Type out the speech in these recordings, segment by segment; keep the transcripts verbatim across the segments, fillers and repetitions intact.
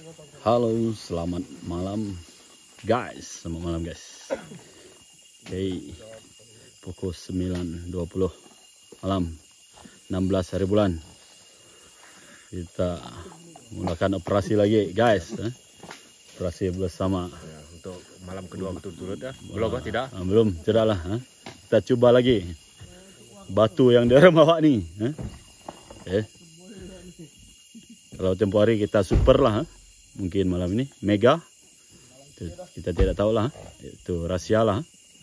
Halo, selamat malam guys. Selamat malam guys. Oke, okay. Pukul sembilan dua puluh malam, enam belas hari bulan. Kita menggunakan operasi lagi guys. Eh? Operasi bersama ya, untuk malam kedua berturut-turut ya. Belum kah? Tidak? Ah, belum, tidaklah. Eh? Kita coba lagi batu yang dia bawa ni. Eh? Okay. Kalau tempoh hari kita super lah, mungkin malam ini mega, itu kita tidak tahu lah, itu rahsia lah.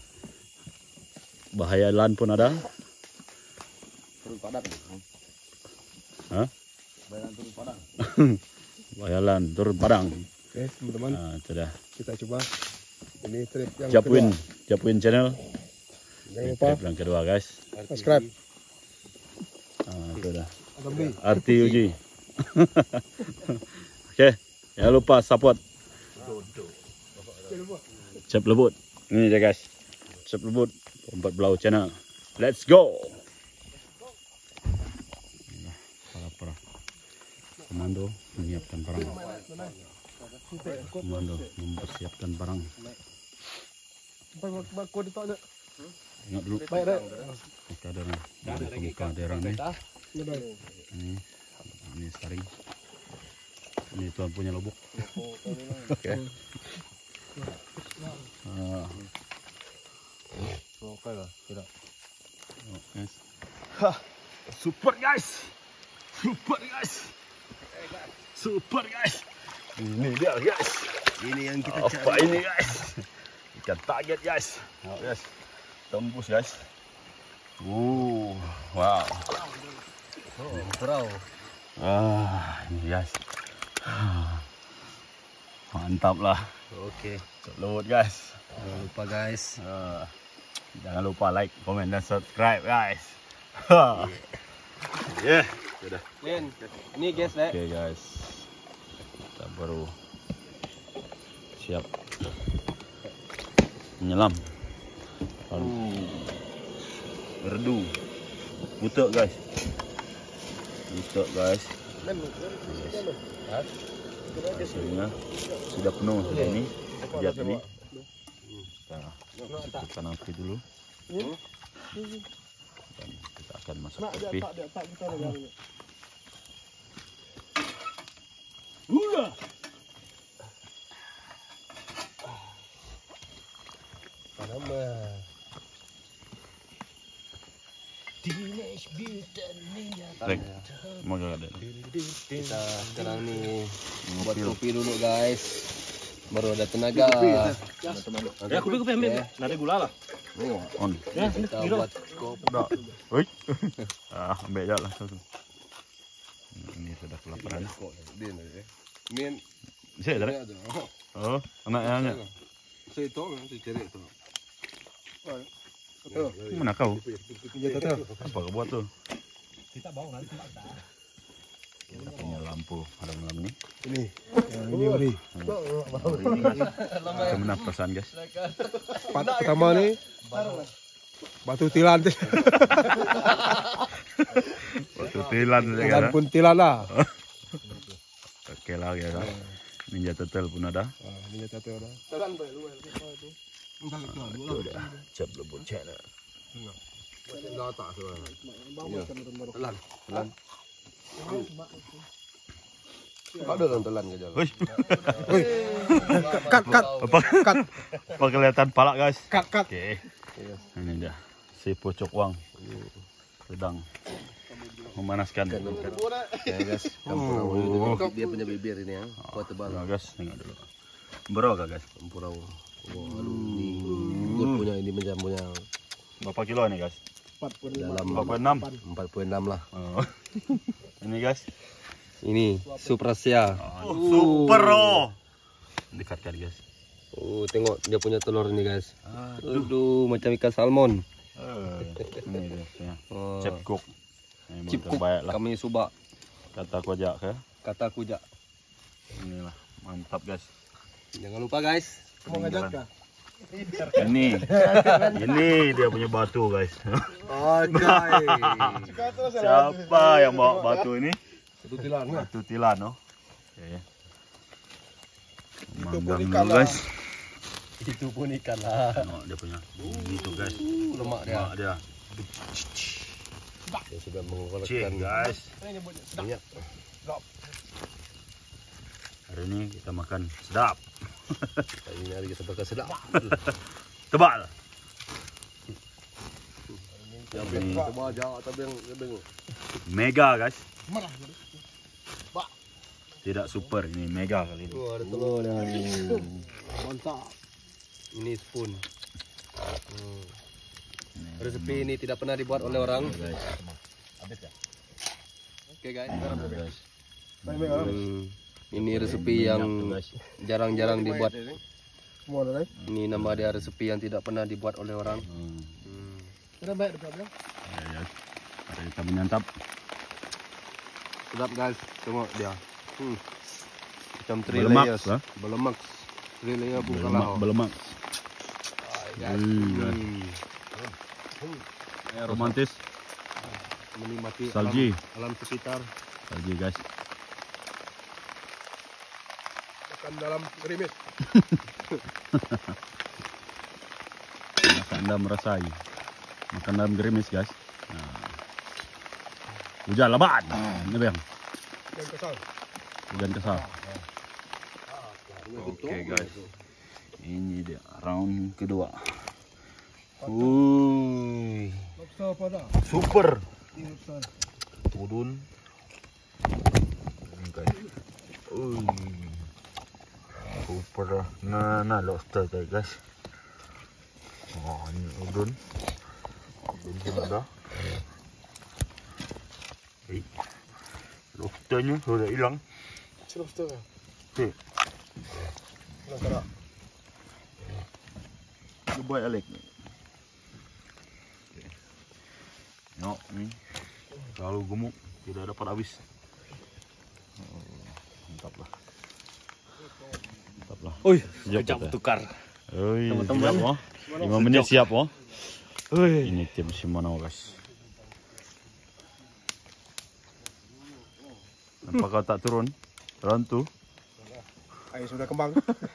Bahaya lan pun ada. Turun padang. Hah? Bahaya turun padang. Bahaya lan turun padang. Oke teman-teman, Nah, itu dah. kita coba ini trip yang Japwin, kedua. Japwin channel. Jangan lupa Trip yang kedua guys. subscribe. Nah, itu dah. Alhamdulillah. Arti uji. Oke, jangan lupa support Cep Lebut. Ini dia guys, Cep Lebut Empat Belau channel. Let's go. Para para komando menyiapkan barang. Komando mempersiapkan barang. Ingat dulu. Muka derang, muka derang ni. Ini, ini saring. Ini tuan punya lubuk. Oke. Ah. Oke lah, tidak. Oh, guys. Hah, super guys. Super guys. Super guys. Ini dia guys. Ini yang kita Apa cari. ini guys? Ikan target guys. Oh, guys. Tembus guys. Uh, wow. Oh, perahu. Ah, ini guys. Mantap lah. Oke. Load guys. Jangan lupa guys. Uh, jangan lupa like, komen dan subscribe guys. Yeah, sudah. Len, ini guys, Lek. Oke guys, kita baru siap menyelam. Berdu, butek guys, butek guys. Hasilnya sudah penuh sudah ini, sejak ini. Kita hidupkan api dulu. Dan kita akan masak kopi. Udah. Baik, semoga ada. Kita sekarang nih buat kopi dulu guys. Baru ada tenaga. Ya, kopi kopi ambil. Nanti gula lah. Oh, On. ya, kita buat kopi. Udah. Oi. Ah, ambil aja lah. Ini sudah kelaparan. Min, Saya dah. Oh, anaknya. saya tahu, saya cari itu. Mana kau? Ya tahu. Apa kau buat tu? Kita bawa nanti tempat. Kita punya lampu pada malam ni. Ini, yang ini ori. Bagaimana perasaan guys? Part pertama nih batu tilan. Waktu tilan saja Tilan kan? pun tilan lah. Oke lah ya. Ninja Turtle pun ada. Ah, ini tahu dah. Itu dah. Cep Lebut channel. Telan, telan. Ada orang telan ke jalan. Wih. Woi. Cut, cut, Apa? cut, Apa kelihatan palak guys? cut, cut. Oke. Ini dia. Si Pucuk Wang sedang memanaskan. Ya guys, kampurau dulu. Dia punya bibir ini ya, kuat tebal. Ya guys, tengok dulu. Bro kah guys? Kampurau. Oh, aduh, ini good punya ini menjamunya Berapa kilo nih guys? dalam empat puluh enam. empat puluh enam lah. Oh. Ini guys. Ini Suprasia. Oh, super oh. Dekatkan guys. Oh, tengok dia punya telur ini guys. Aduh. Aduh, macam ikan salmon. Eh, ini dia. Ya. Oh, Cep cook. Ini Cip cook. terbaik lah. Kami subak. Kata kojak ke? Kata kujak. Inilah mantap guys. Jangan lupa guys. Mau ngajak kah? Ini, ini dia punya batu guys. Oke. Siapa yang bawa batu ini? Batu tilan. Batu tilan, oh. Oke. Itu pun Manggang ikan dulu lah. guys. Itu pun ikan lah. Tengok dia punya. Itu guys. Uh, lemak dia. Lemak dia. Dia sudah Cik mengeluarkan guys. minyak. Hari ini kita makan sedap. Hari ini hari kita bakal sedap. Tebal. Yang Ini coba jauh tapi yang yang mega guys. Marah. Tidak super, ini mega kali ini. Oh, ada telur dia. Mantap. Ini spoon. Hmm. Resepi ini tidak pernah dibuat oleh orang. Guys. Oke guys. Nah, guys. Hmm. Ini resepi yang Guys. jarang-jarang dibuat. Semua ada, eh? Ini nama dia resepi yang tidak pernah dibuat oleh orang. Hmm. Hmm. Ada baik dekat dia. Ya, ya. Mari kita menyantap. Sedap guys. Tengok dia. Hmm. Macam three Berlemak, layers. lah. Berlemak. Three layer pun Berlemak, kalah. berlemak. Guys. Hmm, guys. Hmm. Eh, romantis. Menikmati Salji. alam, alam sekitar. Lagi guys. Makan dalam gerimis. Maka anda merasai makan dalam gerimis guys. Nah. Hujan lebat. Ini bang. Yang kesal. Hujan kesal. Oke guys. Ini dia round kedua. Wuih. Lobster apa dah? Super. Ini lobster. Turun. Ini guys. Ui. Super. Nah, nah lobster guys. Oh, ini udun. Udun pun ada. Eh, lobsternya sudah hilang. Si lobster kan? Eh, Hilang karak. dia buat alik. Tengok ni. Terlalu gemuk, tidak dapat habis. Oh, mantap lah. Mantap lah. Oi, Sekejap kita. tukar. Oi, Teman-teman. siap oh. lima menit siap oh. Ini tim Shimano guys. Nampak kau tak turun? Round tu. Air sudah kembang.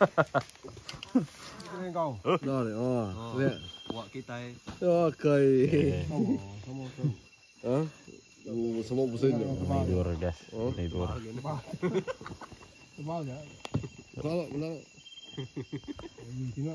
Ini kau. Dah ni. Oh, lihat. Buat kita. Okey. Eh, Sama, sama, sama. Ha? Semua pusing. tidur guys. Tidur. Kembang je. Benar, benar. Tengok.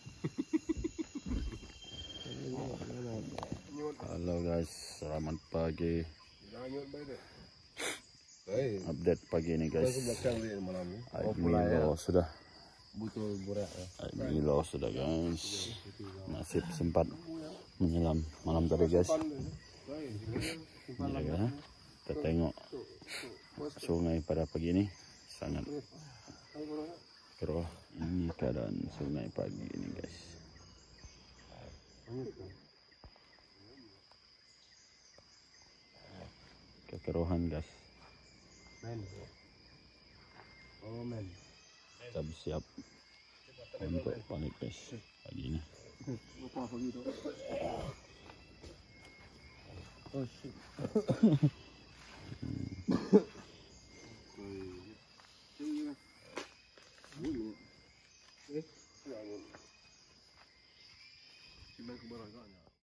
Halo guys, selamat pagi. Jangan nyut baik deh. Hey, Update pagi ni guys. belakang dia malam ni. Air Milo sudah. Betul borak. Air Milo sudah guys. Nasib sempat menyelam malam tadi guys. Ya, kan? Kita tengok sungai pada pagi ini sangat keruh. Ini keadaan sungai pagi ini guys. Kekeruhan guys. Men. Oh men. Kita bersiap untuk balik guys pagi ini. Apa pagi tu? Oh shit. Eh,